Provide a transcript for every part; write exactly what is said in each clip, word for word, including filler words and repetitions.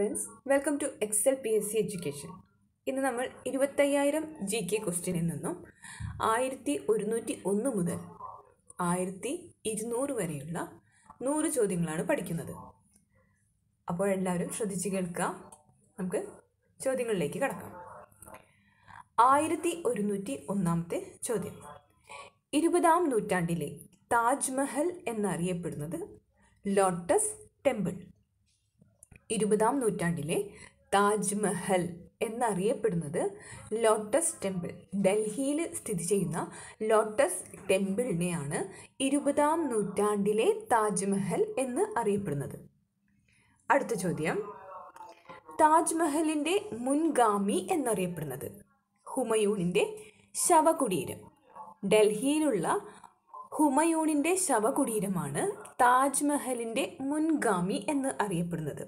Friends, welcome to Excel P S C education. ഇന്ന് നമ്മൾ ഇരുപത്തയ്യായിരം ജി കെ ക്വസ്റ്റ്യനിൽ നിന്നും ആയിരത്തി ഒരുന്നൂറ്റി ഒന്ന് മുതൽ ആയിരത്തി ഇരുന്നൂറ് വരെയുള്ള നൂറ് ചോദ്യങ്ങളാണ് പഠിക്കുന്നത്. അപ്പോൾ എല്ലാവരും ശ്രദ്ധിച്ച് കേൾക്കുക. നമുക്ക് ചോദ്യങ്ങളിലേക്ക് കടക്കാം. ആയിരത്തി ഒരുന്നൂറ്റി ഒന്നാമത്തെ ചോദ്യം: ഇരുപതാം നൂറ്റാണ്ടിലെ താജ്മഹൽ എന്നറിയപ്പെടുന്നത് ലോട്ടസ് ടെമ്പിൾ. ഇരുപതാം നൂറ്റാണ്ടിലെ താജ്മഹൽ എന്നറിയപ്പെടുന്നത് ലോട്ടസ് ടെമ്പിൾ. ഡൽഹിയിൽ സ്ഥിതി ചെയ്യുന്ന ലോട്ടസ് ടെമ്പിളിനെയാണ് ഇരുപതാം നൂറ്റാണ്ടിലെ താജ്മഹൽ എന്ന് അറിയപ്പെടുന്നത്. അടുത്ത ചോദ്യം: താജ്മഹലിൻ്റെ മുൻഗാമി എന്നറിയപ്പെടുന്നത് ഹുമയൂണിൻ്റെ ശവകുടീരം. ഡൽഹിയിലുള്ള ഹുമയൂണിൻ്റെ ശവകുടീരമാണ് താജ്മഹലിൻ്റെ മുൻഗാമി എന്ന് അറിയപ്പെടുന്നത്.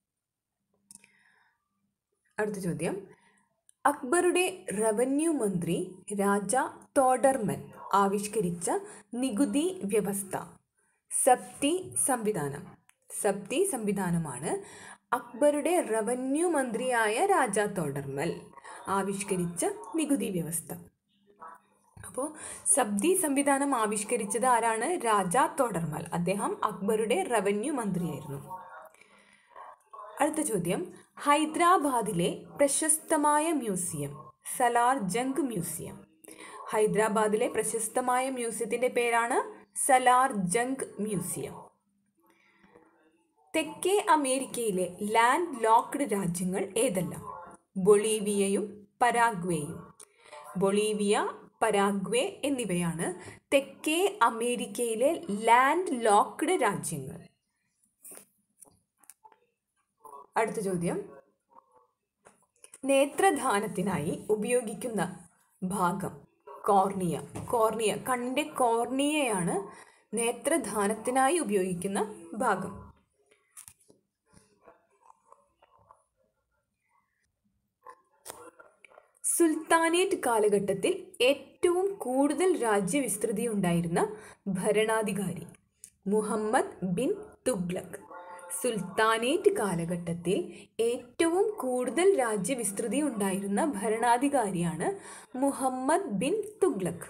അടുത്ത ചോദ്യം: അക്ബറുടെ റവന്യൂ മന്ത്രി രാജ തോഡർമൽ ആവിഷ്കരിച്ച നികുതി വ്യവസ്ഥ സബ്തി സംവിധാനം. സബ്തി സംവിധാനമാണ് അക്ബറുടെ റവന്യൂ മന്ത്രിയായ രാജ തോഡർമൽ ആവിഷ്കരിച്ച നികുതി വ്യവസ്ഥ. അപ്പോൾ സബ്തി സംവിധാനം ആവിഷ്കരിച്ചത് ആരാണ്? രാജ തോഡർമൽ. അദ്ദേഹം അക്ബറുടെ റവന്യൂ മന്ത്രിയായിരുന്നു. അടുത്ത ചോദ്യം: ഹൈദരാബാദിലെ പ്രശസ്തമായ മ്യൂസിയം സലാർ ജംഗ് മ്യൂസിയം. ഹൈദരാബാദിലെ പ്രശസ്തമായ മ്യൂസിയത്തിൻ്റെ പേരാണ് സലാർ ജംഗ് മ്യൂസിയം. തെക്കേ അമേരിക്കയിലെ ലാൻഡ് ലോക്ക്ഡ് രാജ്യങ്ങൾ ഏതെല്ലാം? ബൊളീവിയയും പരാഗ്വേയും. ബൊളീവിയ, പരാഗ്വേ എന്നിവയാണ് തെക്കേ അമേരിക്കയിലെ ലാൻഡ് ലോക്ക്ഡ് രാജ്യങ്ങൾ. അടുത്ത ചോദ്യം: നേത്രദാനത്തിനായി ഉപയോഗിക്കുന്ന ഭാഗം കോർണിയ. കോർണിയ കണ്ണിൻ്റെ കോർണിയയാണ് നേത്രദാനത്തിനായി ഉപയോഗിക്കുന്ന ഭാഗം. സുൽത്താനേറ്റ് കാലഘട്ടത്തിൽ ഏറ്റവും കൂടുതൽ രാജ്യവിസ്തൃതി ഉണ്ടായിരുന്ന ഭരണാധികാരി മുഹമ്മദ് ബിൻ തുഗ്ലക്. സുൽത്താനേറ്റ് കാലഘട്ടത്തിൽ ഏറ്റവും കൂടുതൽ രാജ്യവിസ്തൃതി ഉണ്ടായിരുന്ന ഭരണാധികാരിയാണ് മുഹമ്മദ് ബിൻ തുഗ്ലക്.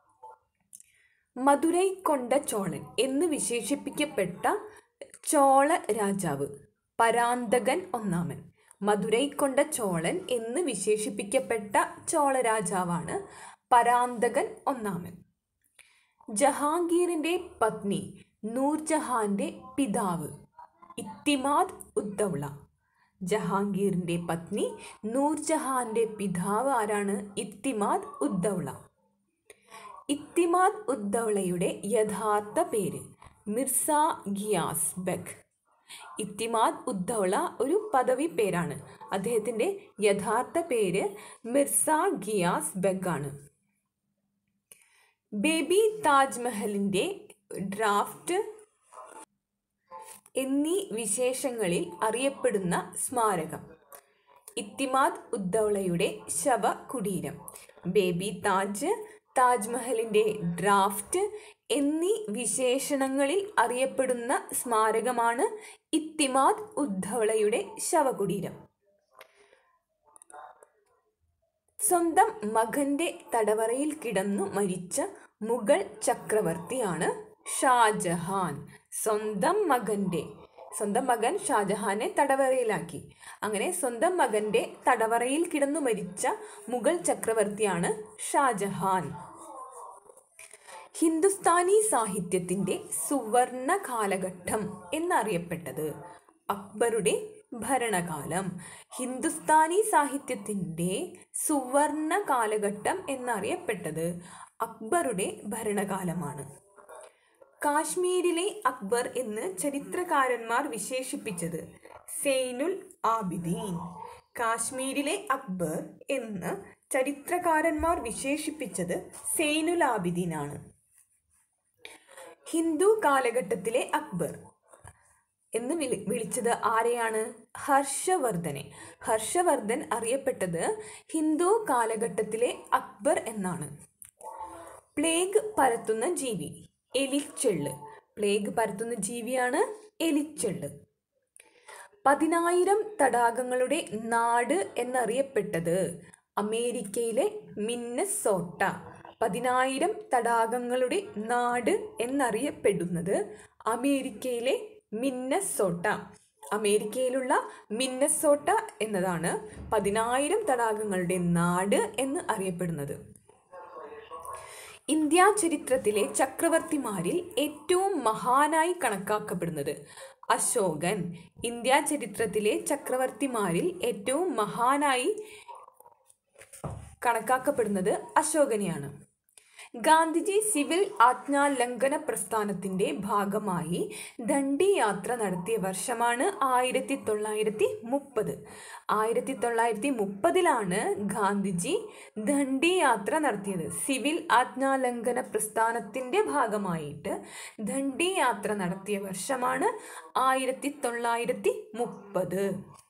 മധുരൈ കൊണ്ട ചോളൻ എന്ന് വിശേഷിപ്പിക്കപ്പെട്ട ചോള രാജാവ് പരാന്തകൻ ഒന്നാമൻ. മധുരൈ കൊണ്ട ചോളൻ എന്ന് വിശേഷിപ്പിക്കപ്പെട്ട ചോള രാജാവാണ് പരാന്തകൻ ഒന്നാമൻ. ജഹാംഗീറിൻ്റെ പത്നി നൂർജഹാൻ്റെ പിതാവ് ഇത്തിമാദ് ഉദ്ദൗള. ജഹാംഗീറിൻ്റെ പത്നി നൂർജഹാൻ്റെ പിതാവ് ആരാണ്? ഇത്തിമാദ് ഉദ്ദൗള. ഇത്തിമാദ് ഉദ്ദൗളയുടെ യഥാർത്ഥ പേര് മിർസ ഗിയാസ് ബെഗ്. ഇത്തിമാദ് ഉദ്ദൗള ഒരു പദവി പേരാണ്. അദ്ദേഹത്തിൻ്റെ യഥാർത്ഥ പേര് മിർസ ഗിയാസ് ബെഗ് ആണ്. ബേബി താജ്മഹലിൻ്റെ ഡ്രാഫ്റ്റ് എന്നീ വിശേഷങ്ങളിൽ അറിയപ്പെടുന്ന സ്മാരകം ഇത്തിമാദ് ഉദ്ദൗളയുടെ ശവകുടീരം. ബേബി താജ്, താജ്മഹലിൻ്റെ ഡ്രാഫ്റ്റ് എന്നീ വിശേഷണങ്ങളിൽ അറിയപ്പെടുന്ന സ്മാരകമാണ് ഇത്തിമാദ് ഉദ്ദൗളയുടെ ശവകുടീരം. സ്വന്തം മകൻ്റെ തടവറയിൽ കിടന്നു മരിച്ച മുഗൾ ചക്രവർത്തിയാണ് ഷാജഹാൻ. സ്വന്തം മകൻ്റെ സ്വന്തം മകൻ ഷാജഹാനെ തടവറയിലാക്കി. അങ്ങനെ സ്വന്തം മകൻ്റെ തടവറയിൽ കിടന്നു മരിച്ച മുഗൾ ചക്രവർത്തിയാണ് ഷാജഹാൻ. ഹിന്ദുസ്ഥാനി സാഹിത്യത്തിൻ്റെ സുവർണ കാലഘട്ടം എന്നറിയപ്പെട്ടത് അക്ബറുടെ ഭരണകാലം. ഹിന്ദുസ്ഥാനി സാഹിത്യത്തിൻ്റെ സുവർണ കാലഘട്ടം എന്നറിയപ്പെട്ടത് അക്ബറുടെ ഭരണകാലമാണ്. കാശ്മീരിലെ അക്ബർ എന്ന് ചരിത്രകാരന്മാർ വിശേഷിപ്പിച്ചത് സൈനുൽ ആബിദീൻ. കാശ്മീരിലെ അക്ബർ എന്ന് ചരിത്രകാരന്മാർ വിശേഷിപ്പിച്ചത് സൈനുൽ ആബിദീൻ ആണ്. ഹിന്ദു കാലഘട്ടത്തിലെ അക്ബർ എന്ന് വിളി വിളിച്ചത് ആരെയാണ്? ഹർഷവർദ്ധനെ. ഹർഷവർദ്ധൻ അറിയപ്പെട്ടത് ഹിന്ദു കാലഘട്ടത്തിലെ അക്ബർ എന്നാണ്. പ്ലേഗ് പരത്തുന്ന ജീവി എലിച്ചെള്ള്. പ്ലേഗ് പരത്തുന്ന ജീവിയാണ് എലിച്ചെള്ള്. പതിനായിരം തടാകങ്ങളുടെ നാട് എന്നറിയപ്പെട്ടത് അമേരിക്കയിലെ മിന്നസോട്ട. പതിനായിരം തടാകങ്ങളുടെ നാട് എന്നറിയപ്പെടുന്നത് അമേരിക്കയിലെ മിന്നസോട്ട. അമേരിക്കയിലുള്ള മിന്നസോട്ട എന്നതാണ് പതിനായിരം തടാകങ്ങളുടെ നാട് എന്ന് അറിയപ്പെടുന്നത്. ഇന്ത്യ ചരിത്രത്തിലെ ചക്രവർത്തിമാരിൽ ഏറ്റവും മഹാനായി കണക്കാക്കപ്പെടുന്നത് അശോകൻ. ഇന്ത്യ ചരിത്രത്തിലെ ചക്രവർത്തിമാരിൽ ഏറ്റവും മഹാനായി കണക്കാക്കപ്പെടുന്നത് അശോകനെയാണ്. ഗാന്ധിജി സിവിൽ ആജ്ഞാലംഘന പ്രസ്ഥാനത്തിന്റെ ഭാഗമായി ദണ്ഡി യാത്ര നടത്തിയ വർഷമാണ് ആയിരത്തി തൊള്ളായിരത്തി മുപ്പത്. ആയിരത്തി തൊള്ളായിരത്തി മുപ്പതിലാണ് ഗാന്ധിജി ദണ്ഡി യാത്ര നടത്തിയത്. സിവിൽ ആജ്ഞാലംഘന പ്രസ്ഥാനത്തിന്റെ ഭാഗമായിട്ട് ദണ്ഡി യാത്ര നടത്തിയ വർഷമാണ് ആയിരത്തി തൊള്ളായിരത്തി മുപ്പത്.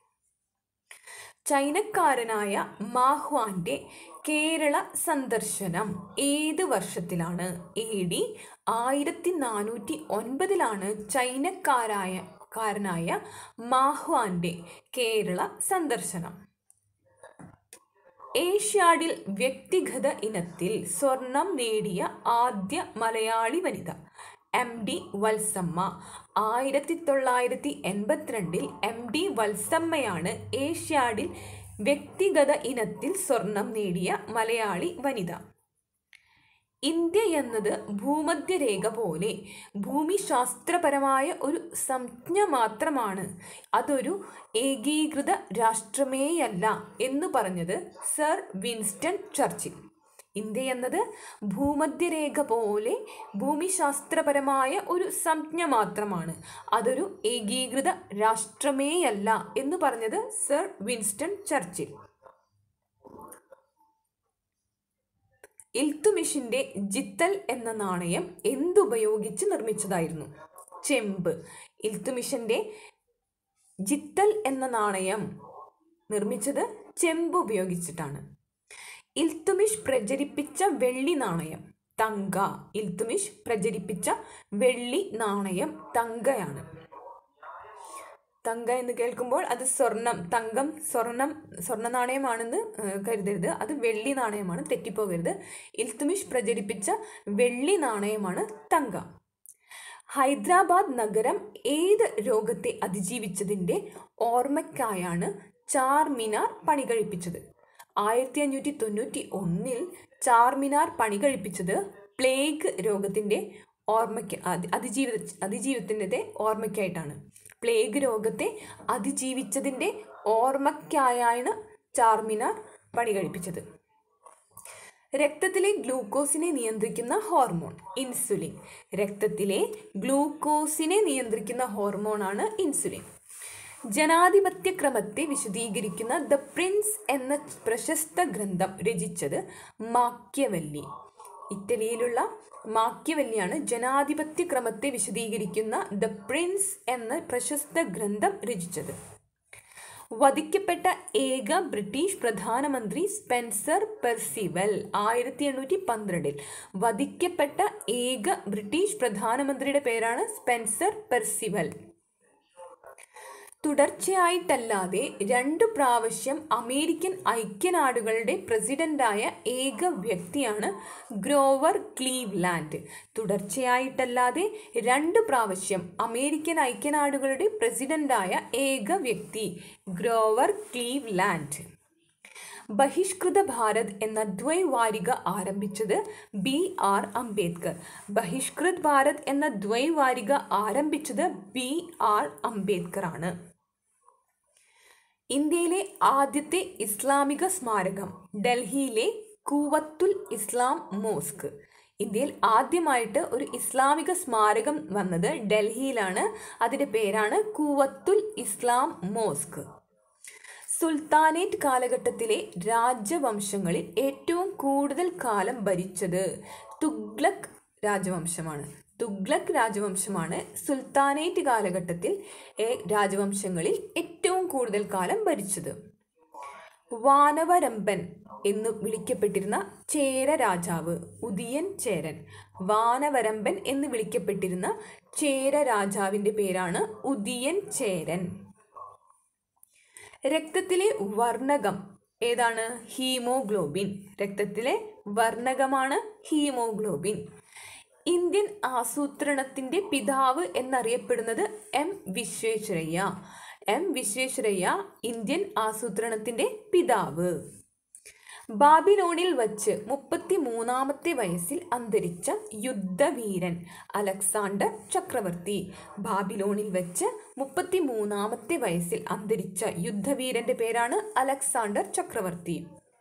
ചൈനക്കാരനായ മാഹ്വാന്റെ കേരള സന്ദർശനം ഏത് വർഷത്തിലാണ്? എ ഡി ആയിരത്തി നാനൂറ്റി ഒൻപതിലാണ് ചൈനക്കാരായ കാരനായ മാഹ്വാന്റെ കേരള സന്ദർശനം. ഏഷ്യാഡിൽ വ്യക്തിഗത ഇനത്തിൽ സ്വർണം നേടിയ ആദ്യ മലയാളി വനിത എം ഡി വത്സമ്മ. ആയിരത്തി തൊള്ളായിരത്തി എൺപത്തിരണ്ടിൽ എം ഡി വത്സമ്മയാണ് ഏഷ്യാഡിൽ വ്യക്തിഗത ഇനത്തിൽ സ്വർണം നേടിയ മലയാളി വനിത. ഇന്ത്യ എന്നത് ഭൂമധ്യരേഖ പോലെ ഭൂമിശാസ്ത്രപരമായ ഒരു സംജ്ഞ മാത്രമാണ്, അതൊരു ഏകീകൃത രാഷ്ട്രമേയല്ല എന്ന് പറഞ്ഞത് സർ വിൻസ്റ്റൺ ചർച്ചിൽ. ഇന്ത്യ എന്നത് ഭൂമധ്യരേഖ പോലെ ഭൂമിശാസ്ത്രപരമായ ഒരു സംജ്ഞ മാത്രമാണ്, അതൊരു ഏകീകൃത രാഷ്ട്രമേയല്ല എന്ന് പറഞ്ഞത് സർ വിൻസ്റ്റൺ ചർച്ചിൽ. ഇൽത്തുമിഷിന്റെ ജിത്തൽ എന്ന നാണയം എന്തുപയോഗിച്ച് നിർമ്മിച്ചതായിരുന്നു? ചെമ്പ്. ഇൽത്തുമിഷിന്റെ ജിത്തൽ എന്ന നാണയം നിർമ്മിച്ചത് ചെമ്പ് ഉപയോഗിച്ചിട്ടാണ്. ഇൽത്തുമിഷ് പ്രചരിപ്പിച്ച വെള്ളി നാണയം തങ്ക. ഇൽത്തുമിഷ് പ്രചരിപ്പിച്ച വെള്ളി നാണയം തങ്കയാണ്. തങ്ക എന്ന് കേൾക്കുമ്പോൾ അത് സ്വർണം, തങ്കം സ്വർണം സ്വർണ്ണ നാണയമാണെന്ന് കരുതരുത്, അത് വെള്ളി നാണയമാണ്, തെറ്റിപ്പോകരുത്. ഇൽത്തുമിഷ് പ്രചരിപ്പിച്ച വെള്ളി നാണയമാണ് തങ്ക. ഹൈദരാബാദ് നഗരം ഏത് രോഗത്തെ അതിജീവിച്ചതിൻ്റെ ഓർമ്മയ്ക്കായാണ് ചാർമിനാർ പണി കഴിപ്പിച്ചത്? ആയിരത്തി അഞ്ഞൂറ്റി തൊണ്ണൂറ്റി ഒന്നിൽ ചാർമിനാർ പണി കഴിപ്പിച്ചത് പ്ലേഗ് രോഗത്തിൻ്റെ ഓർമ്മയ്ക്ക് അതിജീവ അതിജീവത്തിൻ്റെ ഓർമ്മയ്ക്കായിട്ടാണ്. പ്ലേഗ് രോഗത്തെ അതിജീവിച്ചതിൻ്റെ ഓർമ്മയ്ക്കായാണ് ചാർമിനാർ പണി കഴിപ്പിച്ചത്. രക്തത്തിലെ ഗ്ലൂക്കോസിനെ നിയന്ത്രിക്കുന്ന ഹോർമോൺ ഇൻസുലിൻ. രക്തത്തിലെ ഗ്ലൂക്കോസിനെ നിയന്ത്രിക്കുന്ന ഹോർമോണാണ് ഇൻസുലിൻ. ജനാധിപത്യക്രമത്തെ വിശദീകരിക്കുന്ന ദ പ്രിൻസ് എന്ന പ്രശസ്ത ഗ്രന്ഥം രചിച്ചത് മാക്യവല്ലി. ഇറ്റലിയിലുള്ള മാക്യവല്ലിയാണ് ജനാധിപത്യക്രമത്തെ വിശദീകരിക്കുന്ന ദ പ്രിൻസ് എന്ന പ്രശസ്ത ഗ്രന്ഥം രചിച്ചത്. വധിക്കപ്പെട്ട ഏക ബ്രിട്ടീഷ് പ്രധാനമന്ത്രി സ്പെൻസർ പെർസിവൽ. ആയിരത്തി എണ്ണൂറ്റി പന്ത്രണ്ടിൽ വധിക്കപ്പെട്ട ഏക ബ്രിട്ടീഷ് പ്രധാനമന്ത്രിയുടെ പേരാണ് സ്പെൻസർ പെർസിവൽ. തുടർച്ചയായിട്ടല്ലാതെ രണ്ടു പ്രാവശ്യം അമേരിക്കൻ ഐക്യനാടുകളുടെ പ്രസിഡന്റായ ഏക വ്യക്തിയാണ് ഗ്രോവർ ക്ലീവ്ലാൻഡ്. തുടർച്ചയായിട്ടല്ലാതെ രണ്ട് പ്രാവശ്യം അമേരിക്കൻ ഐക്യനാടുകളുടെ പ്രസിഡന്റായ ഏക വ്യക്തി ഗ്രോവർ ക്ലീവ്ലാൻഡ്. ബഹിഷ്കൃത ഭാരത് എന്ന ദ്വൈവാരിക ആരംഭിച്ചത് ബി ആർ അംബേദ്കർ. ബഹിഷ്കൃത് ഭാരത് എന്ന ദ്വൈവാരിക ആരംഭിച്ചത് ബി ആർ അംബേദ്കർ ആണ്. ഇന്ത്യയിലെ ആദ്യത്തെ ഇസ്ലാമിക സ്മാരകം ഡൽഹിയിലെ കൂവത്തുൽ ഇസ്ലാം മോസ്ക്. ഇന്ത്യയിൽ ആദ്യമായിട്ട് ഒരു ഇസ്ലാമിക സ്മാരകം വന്നത് ഡൽഹിയിലാണ്. അതിൻ്റെ പേരാണ് കൂവത്തുൽ ഇസ്ലാം മോസ്ക്. സുൽത്താനേറ്റ് കാലഘട്ടത്തിലെ രാജവംശങ്ങളിൽ ഏറ്റവും കൂടുതൽ കാലം ഭരിച്ചത് തുഗ്ലക് രാജവംശമാണ്. തുഗ്ലക് രാജവംശമാണ് സുൽത്താനേറ്റ് കാലഘട്ടത്തിൽ രാജവംശങ്ങളിൽ ഏറ്റവും കൂടുതൽ കാലം ഭരിച്ചത്. വാനവരമ്പൻ എന്ന് വിളിക്കപ്പെട്ടിരുന്ന ചേര രാജാവ് ഉദിയൻ ചേരൻ. വാനവരമ്പൻ എന്ന് വിളിക്കപ്പെട്ടിരുന്ന ചേര രാജാവിൻ്റെ പേരാണ് ഉദിയൻ ചേരൻ. രക്തത്തിലെ വർണ്ണകം ഏതാണ്? ഹീമോഗ്ലോബിൻ. രക്തത്തിലെ വർണ്ണകമാണ് ഹീമോഗ്ലോബിൻ. ഇന്ത്യൻ ആസൂത്രണത്തിൻ്റെ പിതാവ് എന്നറിയപ്പെടുന്നത് M Visvesvaraya. M Visvesvaraya Indian ആസൂത്രണത്തിൻ്റെ പിതാവ്. ബാബിലോണിൽ വച്ച് മുപ്പത്തി മൂന്നാമത്തെ വയസ്സിൽ അന്തരിച്ച യുദ്ധവീരൻ അലക്സാണ്ടർ ചക്രവർത്തി. ബാബിലോണിൽ വെച്ച് മുപ്പത്തി മൂന്നാമത്തെ വയസ്സിൽ അന്തരിച്ച യുദ്ധവീരന്റെ പേരാണ് അലക്സാണ്ടർ ചക്രവർത്തി.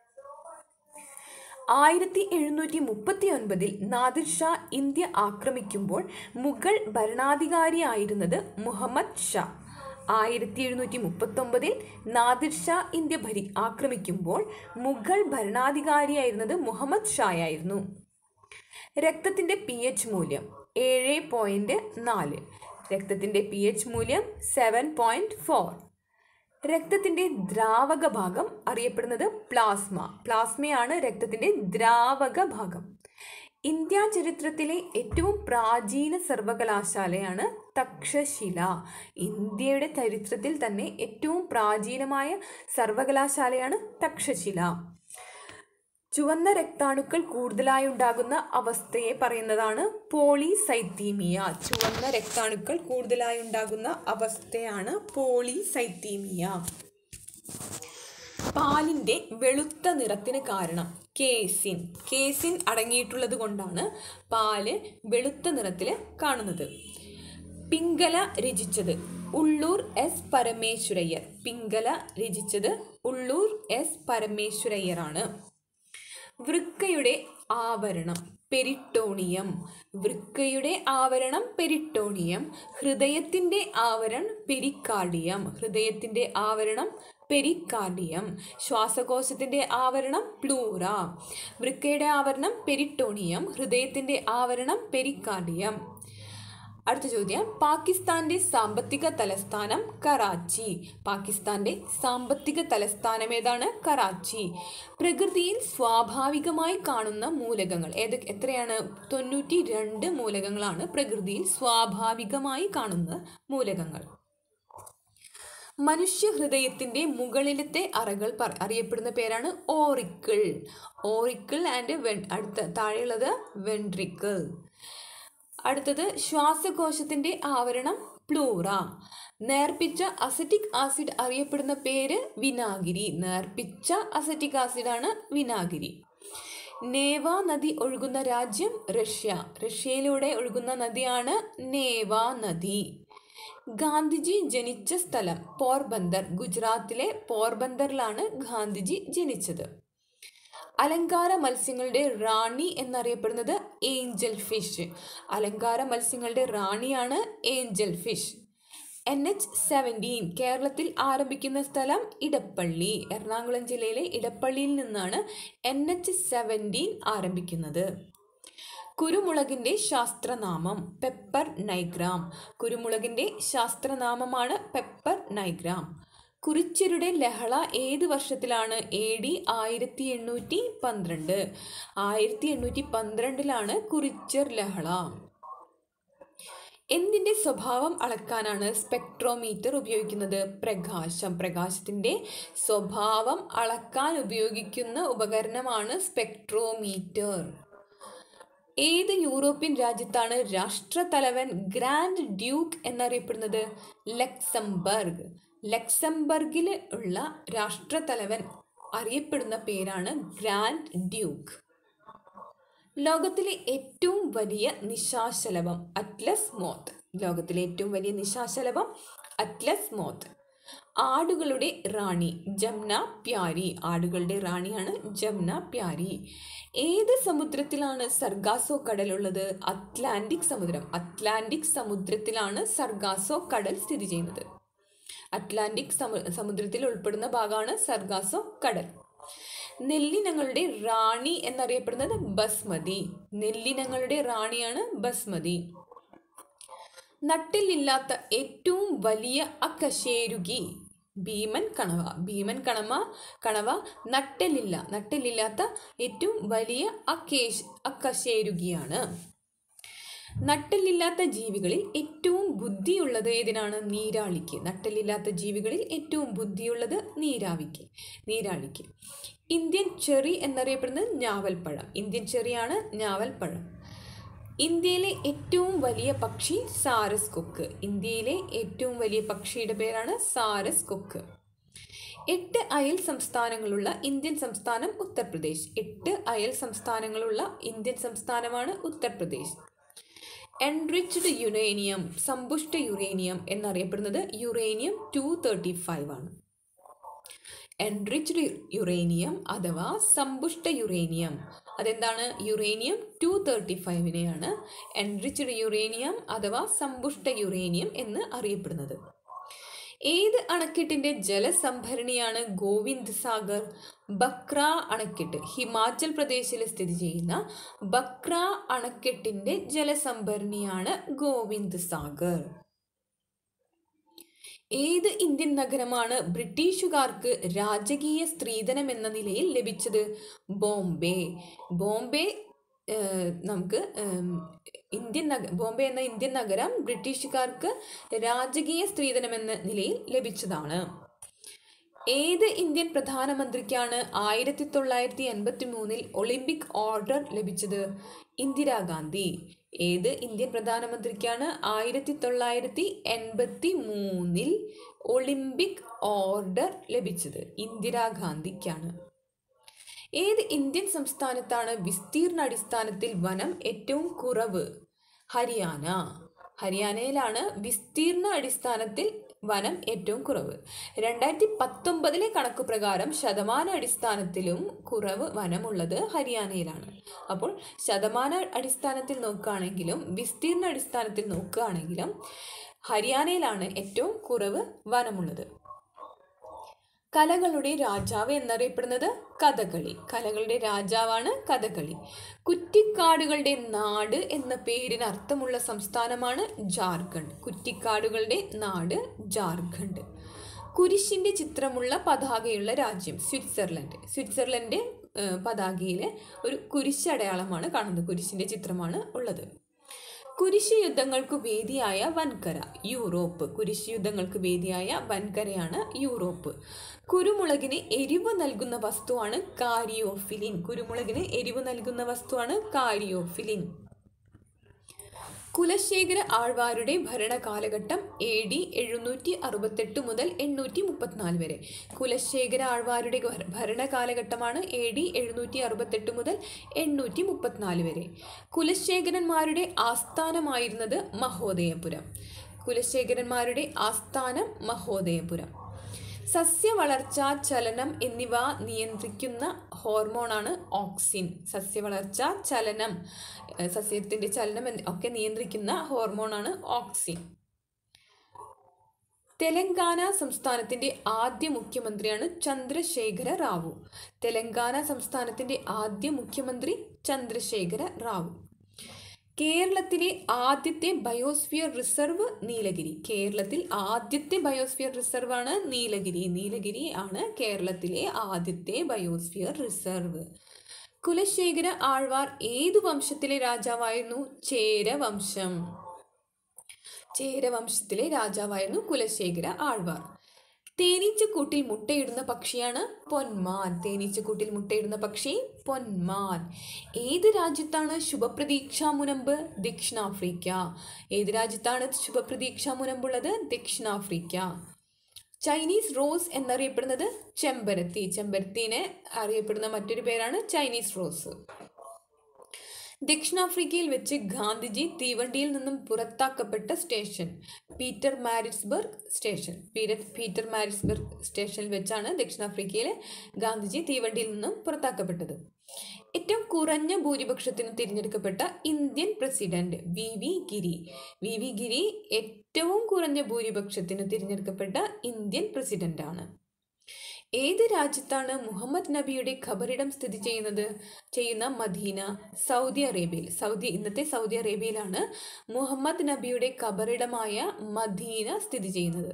ആയിരത്തി എഴുന്നൂറ്റി മുപ്പത്തി ഒൻപതിൽ നാദിർ ഷാ ഇന്ത്യ ആക്രമിക്കുമ്പോൾ മുഗൾ ഭരണാധികാരിയായിരുന്നത് മുഹമ്മദ് ഷാ. ആയിരത്തി എഴുന്നൂറ്റി മുപ്പത്തി ഒമ്പതിൽ നാദിർ ഷാ ഇന്ത്യ ഭരി ആക്രമിക്കുമ്പോൾ മുഗൾ ഭരണാധികാരിയായിരുന്നത് മുഹമ്മദ് ഷായായിരുന്നു. രക്തത്തിൻ്റെ പി എച്ച് മൂല്യം ഏഴ് പോയിൻറ്റ് നാല്. രക്തത്തിൻ്റെ പി എച്ച് മൂല്യം സെവൻ പോയിൻറ്റ് ഫോർ. രക്തത്തിൻ്റെ ദ്രാവക ഭാഗം അറിയപ്പെടുന്നത് പ്ലാസ്മ. പ്ലാസ്മയാണ് രക്തത്തിൻ്റെ ദ്രാവക ഭാഗം. ഇന്ത്യ ചരിത്രത്തിലെ ഏറ്റവും പ്രാചീന സർവകലാശാലയാണ് തക്ഷശില. ഇന്ത്യയുടെ ചരിത്രത്തിൽ തന്നെ ഏറ്റവും പ്രാചീനമായ സർവകലാശാലയാണ് തക്ഷശില. ചുവന്ന രക്താണുക്കൾ കൂടുതലായി ഉണ്ടാകുന്ന അവസ്ഥയെ പറയുന്നതാണ് പോളിസൈത്തീമിയ. ചുവന്ന രക്താണുക്കൾ കൂടുതലായി ഉണ്ടാകുന്ന അവസ്ഥയാണ് പോളിസൈത്തീമിയ. പാലിൻ്റെ വെളുത്ത നിറത്തിന് കാരണം കേസിൻ. കേസിൻ അടങ്ങിയിട്ടുള്ളത് കൊണ്ടാണ് പാല് വെളുത്ത നിറത്തിൽ കാണുന്നത്. പിംഗല രചിച്ചത് ഉള്ളൂർ എസ് പരമേശ്വരയ്യർ. പിംഗല രചിച്ചത് ഉള്ളൂർ എസ് പരമേശ്വരയ്യറാണ്. വൃക്കയുടെ ആവരണം പെരിട്ടോണിയം. വൃക്കയുടെ ആവരണം പെരിട്ടോണിയം. ഹൃദയത്തിൻ്റെ ആവരണം പെരിക്കാർഡിയം. ഹൃദയത്തിൻ്റെ ആവരണം പെരിക്കാർഡിയം. ശ്വാസകോശത്തിൻ്റെ ആവരണം പ്ലൂറ. വൃക്കയുടെ ആവരണം പെരിട്ടോണിയം. ഹൃദയത്തിൻ്റെ ആവരണം പെരിക്കാർഡിയം. അടുത്ത ചോദ്യം, പാകിസ്ഥാന്റെ സാമ്പത്തിക തലസ്ഥാനം കറാച്ചി. പാകിസ്ഥാന്റെ സാമ്പത്തിക തലസ്ഥാനം ഏതാണ്? കറാച്ചി. പ്രകൃതിയിൽ സ്വാഭാവികമായി കാണുന്ന മൂലകങ്ങൾ ഏത് എത്രയാണ്? തൊണ്ണൂറ്റി രണ്ട് മൂലകങ്ങളാണ് പ്രകൃതിയിൽ സ്വാഭാവികമായി കാണുന്ന മൂലകങ്ങൾ. മനുഷ്യ ഹൃദയത്തിൻ്റെ മുകളിലത്തെ അറകൾ അറിയപ്പെടുന്ന പേരാണ് ഓറിക്കിൾ. ഓറിക്കിൾ ആൻഡ് വെൻ അടുത്ത താഴെയുള്ളത് വെൻട്രിക്കിൾ. അടുത്തത് ശ്വാസകോശത്തിൻ്റെ ആവരണം പ്ലൂറ. നേർപ്പിച്ച അസറ്റിക് ആസിഡ് അറിയപ്പെടുന്ന പേര് വിനാഗിരി. നേർപ്പിച്ച അസറ്റിക് ആസിഡാണ് വിനാഗിരി. നേവ നദി ഒഴുകുന്ന രാജ്യം റഷ്യ. റഷ്യയിലൂടെ ഒഴുകുന്ന നദിയാണ് നേവ നദി. ഗാന്ധിജി ജനിച്ച സ്ഥലം പോർബന്ദർ. ഗുജറാത്തിലെ പോർബന്ദറിലാണ് ഗാന്ധിജി ജനിച്ചത്. അലങ്കാര മത്സ്യങ്ങളുടെ റാണി എന്നറിയപ്പെടുന്നത് ഏഞ്ചൽ ഫിഷ്. അലങ്കാര മത്സ്യങ്ങളുടെ റാണിയാണ് angel fish. N H seventeen കേരളത്തിൽ ആരംഭിക്കുന്ന സ്ഥലം ഇടപ്പള്ളി. എറണാകുളം ജില്ലയിലെ ഇടപ്പള്ളിയിൽ നിന്നാണ് എൻ എച്ച് സെവൻറ്റീൻ ആരംഭിക്കുന്നത്. കുരുമുളകിൻ്റെ ശാസ്ത്രനാമം പെപ്പർ നൈഗ്രാം. കുരുമുളകിൻ്റെ ശാസ്ത്രനാമമാണ് പെപ്പർ നൈഗ്രാം. കുറിച്യരുടെ ലഹള ഏത് വർഷത്തിലാണ്? എ ഡി ആയിരത്തി എണ്ണൂറ്റി പന്ത്രണ്ട്. ആയിരത്തി എണ്ണൂറ്റി പന്ത്രണ്ടിലാണ് കുറിച്യർ ലഹള. എന്തിൻ്റെ സ്വഭാവം അളക്കാനാണ് സ്പെക്ട്രോമീറ്റർ ഉപയോഗിക്കുന്നത്? പ്രകാശം. പ്രകാശത്തിൻ്റെ സ്വഭാവം അളക്കാൻ ഉപയോഗിക്കുന്ന ഉപകരണമാണ് സ്പെക്ട്രോമീറ്റർ. ഏത് യൂറോപ്യൻ രാജ്യത്താണ് രാഷ്ട്രതലവൻ ഗ്രാൻഡ് ഡ്യൂക്ക് എന്നറിയപ്പെടുന്നത്? ലക്സംബർഗ്. ലക്സംബർഗിൽ ഉള്ള രാഷ്ട്രതലവൻ അറിയപ്പെടുന്ന പേരാണ് ഗ്രാൻഡ് ഡ്യൂക്ക്. ലോകത്തിലെ ഏറ്റവും വലിയ നിശാശലഭം അറ്റ്ലസ് മോത്ത്. ലോകത്തിലെ ഏറ്റവും വലിയ നിശാശലഭം അറ്റ്ലസ് മോത്ത്. ആടുകളുടെ റാണി ജംന പ്യാരി. ആടുകളുടെ റാണിയാണ് ജംന പ്യാരി. ഏത് സമുദ്രത്തിലാണ് സർഗാസോ കടലുള്ളത്? അറ്റ്ലാന്റിക് സമുദ്രം. അറ്റ്ലാന്റിക് സമുദ്രത്തിലാണ് സർഗാസോ കടൽ സ്ഥിതി ചെയ്യുന്നത്. അറ്റ്ലാന്റിക് സമു സമുദ്രത്തിൽ ഉൾപ്പെടുന്ന ഭാഗമാണ് സർഗാസോ കടൽ. നെല്ലിനങ്ങളുടെ റാണി എന്നറിയപ്പെടുന്നത് ബസ്മതി. നെല്ലിനങ്ങളുടെ റാണിയാണ് ബസ്മതി. നട്ടിലില്ലാത്ത ഏറ്റവും വലിയ അക്കശേരുകി ഭീമൻ കണവ. ഭീമൻ കണവ കണവ നട്ടെല്ലില്ല നട്ടെല്ലില്ലാത്ത ഏറ്റവും വലിയ അക്കേഷ് അക്കശേരുകിയാണ്. നട്ടെല്ലില്ലാത്ത ജീവികളിൽ ഏറ്റവും ബുദ്ധിയുള്ളത് ഏതിനാണ്? നീരാളിക്ക്. നട്ടെല്ലില്ലാത്ത ജീവികളിൽ ഏറ്റവും ബുദ്ധിയുള്ളത് നീരാവിക്ക് നീരാളിക്ക്. ഇന്ത്യൻ ചെറി എന്നറിയപ്പെടുന്നത് ഞാവൽപ്പഴം. ഇന്ത്യൻ ചെറിയാണ് ഞാവൽപ്പഴം. ഇന്ത്യയിലെ ഏറ്റവും വലിയ പക്ഷി സാരസ് കൊക്ക്. ഇന്ത്യയിലെ ഏറ്റവും വലിയ പക്ഷിയുടെ പേരാണ് സാരസ് കൊക്ക്. എട്ട് അയൽ സംസ്ഥാനങ്ങളുള്ള ഇന്ത്യൻ സംസ്ഥാനം ഉത്തർപ്രദേശ്. എട്ട് അയൽ സംസ്ഥാനങ്ങളുള്ള ഇന്ത്യൻ സംസ്ഥാനമാണ് ഉത്തർപ്രദേശ്. എൻറിച്ച്ഡ് യുറേനിയം, സമ്പുഷ്ട യുറേനിയം എന്നറിയപ്പെടുന്നത് യുറേനിയം ടു തേർട്ടി ഫൈവ് ആണ്. എൻറിച്ച്ഡ് യുറേനിയം അഥവാ സമ്പുഷ്ട യുറേനിയം, അതെന്താണ്? യുറേനിയം ടു തേർട്ടി ഫൈവിനെയാണ് എൻറിച്ച്ഡ് യുറേനിയം അഥവാ സമ്പുഷ്ട യുറേനിയം എന്ന് അറിയപ്പെടുന്നത്. ഏത് അണക്കെട്ടിന്റെ ജലസംഭരണിയാണ് ഗോവിന്ദ് സാഗർ? ബക്ര അണക്കെട്ട്. ഹിമാചൽ പ്രദേശിൽ സ്ഥിതി ചെയ്യുന്ന ബക്ര അണക്കെട്ടിന്റെ ജലസംഭരണിയാണ് ഗോവിന്ദ് സാഗർ. ഏത് ഇന്ത്യൻ നഗരമാണ് ബ്രിട്ടീഷുകാർക്ക് രാജകീയ സ്ത്രീധനം എന്ന നിലയിൽ ലഭിച്ചത്? ബോംബെ. ബോംബെ നമുക്ക് ഇന്ത്യൻ നഗ ബോംബെ എന്ന ഇന്ത്യൻ നഗരം ബ്രിട്ടീഷുകാർക്ക് രാജകീയ സ്ത്രീധനം എന്ന നിലയിൽ ലഭിച്ചതാണ്. ഏത് ഇന്ത്യൻ പ്രധാനമന്ത്രിക്കാണ് ആയിരത്തി തൊള്ളായിരത്തി എൺപത്തി മൂന്നിൽ ഒളിമ്പിക് ഓർഡർ ലഭിച്ചത്? ഇന്ദിരാഗാന്ധി. ഏത് ഇന്ത്യൻ പ്രധാനമന്ത്രിക്കാണ് ആയിരത്തി തൊള്ളായിരത്തി എൺപത്തി മൂന്നിൽ ഒളിമ്പിക് ഓർഡർ ലഭിച്ചത്? ഇന്ദിരാഗാന്ധിക്കാണ്. ഏത് ഇന്ത്യൻ സംസ്ഥാനത്താണ് വിസ്തീർണ അടിസ്ഥാനത്തിൽ വനം ഏറ്റവും കുറവ്? ഹരിയാന. ഹരിയാനയിലാണ് വിസ്തീർണ അടിസ്ഥാനത്തിൽ വനം ഏറ്റവും കുറവ്. രണ്ടായിരത്തി പത്തൊമ്പതിലെ കണക്ക് പ്രകാരം ശതമാന അടിസ്ഥാനത്തിലും കുറവ് വനമുള്ളത് ഹരിയാനയിലാണ്. അപ്പോൾ ശതമാന അടിസ്ഥാനത്തിൽ നോക്കുകയാണെങ്കിലും വിസ്തീർണ അടിസ്ഥാനത്തിൽ നോക്കുകയാണെങ്കിലും ഹരിയാനയിലാണ് ഏറ്റവും കുറവ് വനമുള്ളത്. കലകളുടെ രാജാവ് എന്നറിയപ്പെടുന്നത് കഥകളി. കലകളുടെ രാജാവാണ് കഥകളി. കുറ്റിക്കാടുകളുടെ നാട് എന്ന പേരിന് അർത്ഥമുള്ള സംസ്ഥാനമാണ് ജാർഖണ്ഡ്. കുറ്റിക്കാടുകളുടെ നാട് ജാർഖണ്ഡ്. കുരിശിന്റെ ചിത്രമുള്ള പതാകയുള്ള രാജ്യം സ്വിറ്റ്സർലൻഡ്. സ്വിറ്റ്സർലൻഡ് പതാകയിലെ ഒരു കുരിശ് അടയാളമാണ് കാണുന്നത്. കുരിശിന്റെ ചിത്രമാണ് ഉള്ളത്. കുരിശ് യുദ്ധങ്ങൾക്ക് വേദിയായ വൻകര യൂറോപ്പ്. കുരിശ് യുദ്ധങ്ങൾക്ക് വേദിയായ വൻകരയാണ് യൂറോപ്പ്. കുരുമുളകിന് എരിവ് നൽകുന്ന വസ്തുവാണ് കാരിയോഫിലിൻ. കുരുമുളകിന് എരിവ് നൽകുന്ന വസ്തുവാണ് കാരിയോഫിലിൻ. കുലശേഖര ആഴ്വാരുടെ ഭരണകാലഘട്ടം എ ഡി എഴുന്നൂറ്റി അറുപത്തെട്ട് മുതൽ എണ്ണൂറ്റി മുപ്പത്തിനാല് വരെ. കുലശേഖര ആഴ്വാരുടെ ഭരണകാലഘട്ടമാണ് എ ഡി എഴുന്നൂറ്റി അറുപത്തെട്ട് മുതൽ എണ്ണൂറ്റി മുപ്പത്തിനാല് വരെ. കുലശേഖരന്മാരുടെ ആസ്ഥാനമായിരുന്നത് മഹോദയപുരം. കുലശേഖരന്മാരുടെ ആസ്ഥാനം മഹോദയപുരം. സസ്യവളർച്ച, ചലനം എന്നിവ നിയന്ത്രിക്കുന്ന ഹോർമോണാണ് ഓക്സിൻ. സസ്യവളർച്ച, ചലനം, സസ്യത്തിന്റെ ചലനം ഒക്കെ നിയന്ത്രിക്കുന്ന ഹോർമോണാണ് ഓക്സിൻ. തെലങ്കാന സംസ്ഥാനത്തിന്റെ ആദ്യ മുഖ്യമന്ത്രിയാണ് ചന്ദ്രശേഖര റാവു. തെലങ്കാന സംസ്ഥാനത്തിന്റെ ആദ്യ മുഖ്യമന്ത്രി ചന്ദ്രശേഖര റാവു. കേരളത്തിലെ ആദ്യത്തെ ബയോസ്ഫിയർ റിസർവ് നീലഗിരി. കേരളത്തിൽ ആദ്യത്തെ ബയോസ്ഫിയർ റിസർവ് ആണ് നീലഗിരി. നീലഗിരി ആണ് കേരളത്തിലെ ആദ്യത്തെ ബയോസ്ഫിയർ റിസർവ്. കുലശേഖര ആഴ്വാർ ഏതു വംശത്തിലെ രാജാവായിരുന്നു? ചേരവംശം. ചേരവംശത്തിലെ രാജാവായിരുന്നു കുലശേഖര ആഴ്വാർ. തേനീച്ചക്കൂട്ടിൽ മുട്ടയിടുന്ന പക്ഷിയാണ് പൊന്മാൻ. തേനീച്ചക്കൂട്ടിൽ മുട്ടയിടുന്ന പക്ഷി പൊന്മാൻ. ഏത് രാജ്യത്താണ് ശുഭപ്രതീക്ഷാ മുനമ്പ്? ദക്ഷിണാഫ്രിക്ക. ഏത് രാജ്യത്താണ് ശുഭപ്രതീക്ഷാ മുനമ്പുള്ളത്? ദക്ഷിണാഫ്രിക്ക. ചൈനീസ് റോസ് എന്നറിയപ്പെടുന്നത് ചെമ്പരത്തി. ചെമ്പരത്തിനെ അറിയപ്പെടുന്ന മറ്റൊരു പേരാണ് ചൈനീസ് റോസ്. ദക്ഷിണാഫ്രിക്കയിൽ വെച്ച് ഗാന്ധിജി തീവണ്ടിയിൽ നിന്നും പുറത്താക്കപ്പെട്ട station Pietermaritzburg station. Pietermaritzburg സ്റ്റേഷനിൽ വെച്ചാണ് ദക്ഷിണാഫ്രിക്കയിലെ ഗാന്ധിജി തീവണ്ടിയിൽ നിന്നും പുറത്താക്കപ്പെട്ടത്. ഏറ്റവും കുറഞ്ഞ ഭൂരിപക്ഷത്തിന് തിരഞ്ഞെടുക്കപ്പെട്ട Indian president V V Giri. V V Giri ഏറ്റവും കുറഞ്ഞ ഭൂരിപക്ഷത്തിന് തിരഞ്ഞെടുക്കപ്പെട്ട ഇന്ത്യൻ പ്രസിഡന്റാണ്. ഏത് രാജ്യത്താണ് മുഹമ്മദ് നബിയുടെ ഖബറിടം സ്ഥിതി ചെയ്യുന്നത് ചെയ്യുന്ന മദീന? സൗദി അറേബ്യയിൽ. സൗദി ഇന്നത്തെ സൗദി അറേബ്യയിലാണ് മുഹമ്മദ് നബിയുടെ ഖബറിടമായ മദീന സ്ഥിതി ചെയ്യുന്നത്.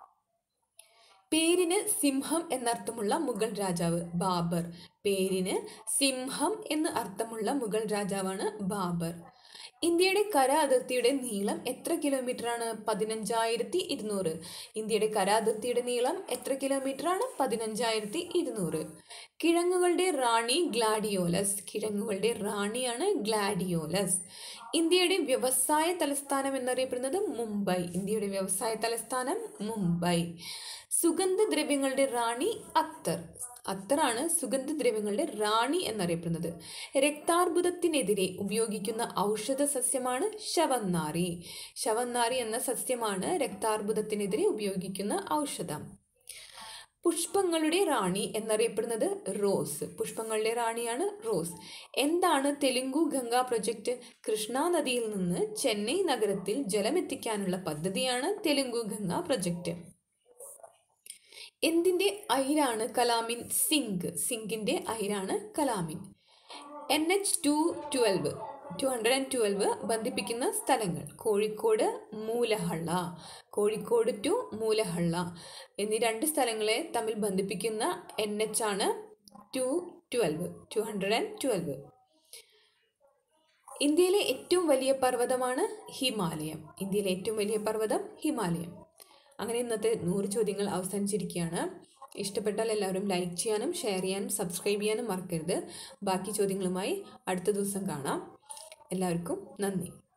പേരിന് സിംഹം എന്നർത്ഥമുള്ള മുഗൾ രാജാവ് ബാബർ. പേരിന് സിംഹം എന്ന് അർത്ഥമുള്ള മുഗൾ രാജാവാണ് ബാബർ. ഇന്ത്യയുടെ കര അതിർത്തിയുടെ നീളം എത്ര കിലോമീറ്ററാണ്? പതിനഞ്ചായിരത്തി ഇരുന്നൂറ്. ഇന്ത്യയുടെ കര അതിർത്തിയുടെ നീളം എത്ര കിലോമീറ്ററാണ്? പതിനഞ്ചായിരത്തി ഇരുന്നൂറ്. കിഴങ്ങുകളുടെ റാണി ഗ്ലാഡിയോലസ്. കിഴങ്ങുകളുടെ റാണിയാണ് ഗ്ലാഡിയോലസ്. ഇന്ത്യയുടെ വ്യവസായ തലസ്ഥാനം എന്നറിയപ്പെടുന്നത് മുംബൈ. ഇന്ത്യയുടെ വ്യവസായ തലസ്ഥാനം മുംബൈ. സുഗന്ധദ്രവ്യങ്ങളുടെ റാണി അത്തർ. അത്തറാണ് സുഗന്ധദ്രവ്യങ്ങളുടെ റാണി എന്നറിയപ്പെടുന്നത്. രക്താർബുദത്തിനെതിരെ ഉപയോഗിക്കുന്ന ഔഷധ സസ്യമാണ് ശവന്നാറി. ശവന്നാറി എന്ന സസ്യമാണ് രക്താർബുദത്തിനെതിരെ ഉപയോഗിക്കുന്ന ഔഷധം. പുഷ്പങ്ങളുടെ റാണി എന്നറിയപ്പെടുന്നത് റോസ്. പുഷ്പങ്ങളുടെ റാണിയാണ് റോസ്. എന്താണ് തെലുങ്കു ഗംഗ പ്രൊജക്റ്റ്? കൃഷ്ണ നദിയിൽ നിന്ന് ചെന്നൈ നഗരത്തിൽ ജലമെത്തിക്കാനുള്ള പദ്ധതിയാണ് തെലുങ്കു ഗംഗ പ്രൊജക്റ്റ്. എന്തിൻ്റെ അയിരാണ് കലാമിൻ? സിങ്ക്. സിങ്കിൻ്റെ അയിരാണ് കലാമിൻ. N H two twelve two hundred and twelve ബന്ധിപ്പിക്കുന്ന സ്ഥലങ്ങൾ: കോഴിക്കോട്, മൂലഹള്ള. കോഴിക്കോട് ടു മൂലഹള്ള എന്നീ രണ്ട് സ്ഥലങ്ങളെ തമ്മിൽ ബന്ധിപ്പിക്കുന്ന എൻ എച്ച് ആണ് two twelve two hundred and twelve. ഇന്ത്യയിലെ ഏറ്റവും വലിയ പർവ്വതമാണ് ഹിമാലയം. ഇന്ത്യയിലെ ഏറ്റവും വലിയ പർവ്വതം ഹിമാലയം. അങ്ങനെ ഇന്നത്തെ നൂറ് ചോദ്യങ്ങൾ അവസാനിച്ചിരിക്കുകയാണ്. ഇഷ്ടപ്പെട്ടാൽ എല്ലാവരും ലൈക്ക് ചെയ്യാനും ഷെയർ ചെയ്യാനും സബ്സ്ക്രൈബ് ചെയ്യാനും മറക്കരുത്. ബാക്കി ചോദ്യങ്ങളുമായി അടുത്ത ദിവസം കാണാം. എല്ലാവർക്കും നന്ദി.